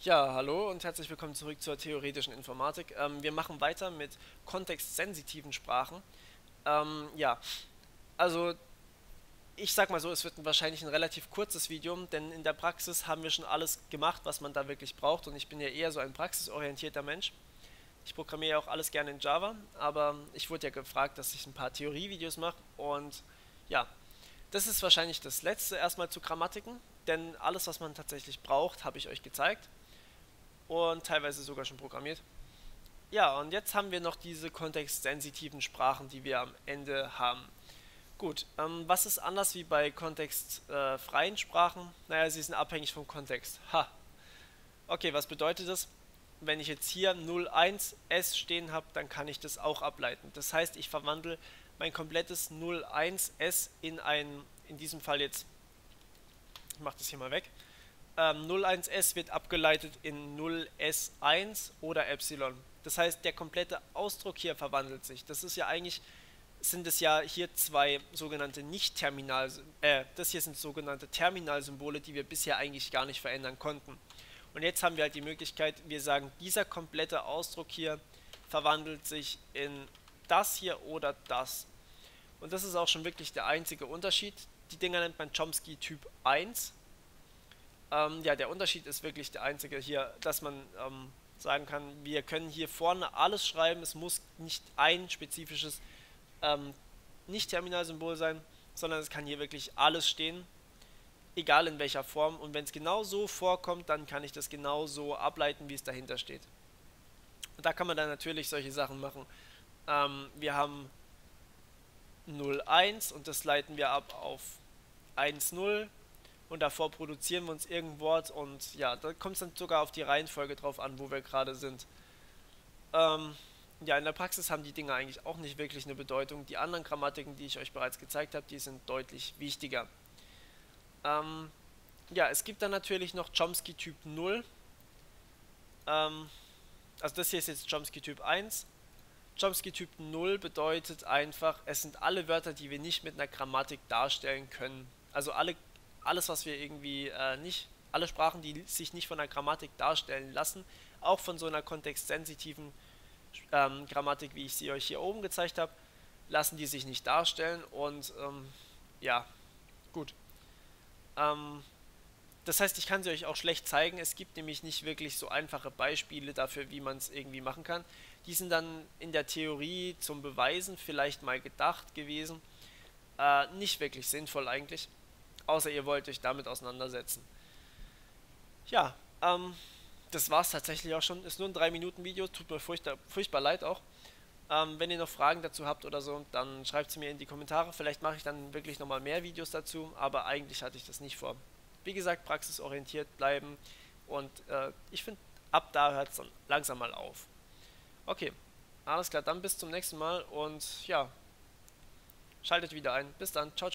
Ja, hallo und herzlich willkommen zurück zur theoretischen Informatik. Wir machen weiter mit kontextsensitiven Sprachen. Ja, also ich sag mal so, es wird wahrscheinlich ein relativ kurzes Video, denn in der Praxis haben wir schon alles gemacht, was man da wirklich braucht, und ich bin ja eher so ein praxisorientierter Mensch. Ich programmiere ja auch alles gerne in Java, aber ich wurde ja gefragt, dass ich ein paar Theorievideos mache, und ja, das ist wahrscheinlich das letzte erstmal zu Grammatiken, denn alles, was man tatsächlich braucht, habe ich euch gezeigt und teilweise sogar schon programmiert. Ja, und jetzt haben wir noch diese kontextsensitiven Sprachen, die wir am Ende haben. Gut, was ist anders wie bei kontextfreien Sprachen? Naja, sie sind abhängig vom Kontext. Ha, okay, was bedeutet das? Wenn ich jetzt hier 01s stehen habe, dann kann ich das auch ableiten. Das heißt, ich verwandle mein komplettes 01s in diesem Fall jetzt, ich mache das hier mal weg, 01s wird abgeleitet in 0s1 oder Epsilon. Das heißt, der komplette Ausdruck hier verwandelt sich. Das ist ja eigentlich, sind es ja hier zwei sogenannte Nicht-Terminal, das hier sind sogenannte Terminalsymbole, die wir bisher eigentlich gar nicht verändern konnten. Und jetzt haben wir halt die Möglichkeit, wir sagen, dieser komplette Ausdruck hier verwandelt sich in das hier oder das. Und das ist auch schon wirklich der einzige Unterschied. Die Dinger nennt man Chomsky Typ 1. Ja, der Unterschied ist wirklich der einzige hier, dass man sagen kann, wir können hier vorne alles schreiben, es muss nicht ein spezifisches ähm, Nicht-Terminalsymbol sein, sondern es kann hier wirklich alles stehen, egal in welcher Form. Und wenn es genau so vorkommt, dann kann ich das genau so ableiten, wie es dahinter steht. Und da kann man dann natürlich solche Sachen machen. Wir haben 0,1 und das leiten wir ab auf 1,0 und davor produzieren wir uns irgendein Wort, und ja, da kommt es dann sogar auf die Reihenfolge drauf an, wo wir gerade sind. Ähm, ja, in der Praxis haben die Dinge eigentlich auch nicht wirklich eine Bedeutung. Die anderen Grammatiken, die ich euch bereits gezeigt habe, die sind deutlich wichtiger. Ähm, ja, es gibt dann natürlich noch Chomsky Typ 0. Ähm, also das hier ist jetzt Chomsky Typ 1. Chomsky Typ 0 bedeutet einfach, es sind alle Wörter, die wir nicht mit einer Grammatik darstellen können. Also alles, was wir irgendwie nicht, alle Sprachen, die sich nicht von einer Grammatik darstellen lassen, auch von so einer kontextsensitiven Grammatik, wie ich sie euch hier oben gezeigt habe, lassen die sich nicht darstellen, und ja, gut. Ähm, Das heißt, ich kann sie euch auch schlecht zeigen. Es gibt nämlich nicht wirklich so einfache Beispiele dafür, wie man es irgendwie machen kann. Die sind dann in der Theorie zum Beweisen vielleicht mal gedacht gewesen. Nicht wirklich sinnvoll eigentlich. Außer ihr wollt euch damit auseinandersetzen. Ja, das war es tatsächlich auch schon. Ist nur ein 3 Minuten Video. Tut mir furchtbar leid auch. Wenn ihr noch Fragen dazu habt oder so, dann schreibt sie mir in die Kommentare. Vielleicht mache ich dann wirklich nochmal mehr Videos dazu. Aber eigentlich hatte ich das nicht vor. Wie gesagt, praxisorientiert bleiben, und ich finde, ab da hört es dann langsam mal auf. Okay, alles klar, dann bis zum nächsten Mal, und ja, schaltet wieder ein. Bis dann, ciao.